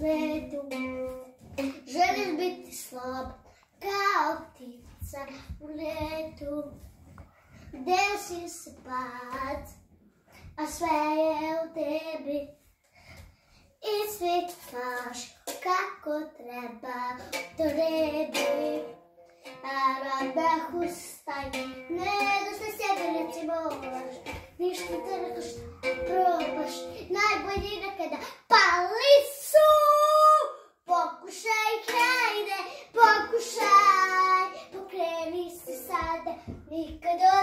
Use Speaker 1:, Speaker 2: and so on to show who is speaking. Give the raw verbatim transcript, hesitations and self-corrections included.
Speaker 1: svetu. Želiš biti slab kao ptica u letu. Desi se pad, a sve je u tebi. I svi kažu kako treba to rebi. A radah ustaj, ne da se sjedi reci moraš. Ništa trkaš, probaš, najbolji nekada pali su. Pokušaj, hajde, pokušaj, pokreni se sada, nikad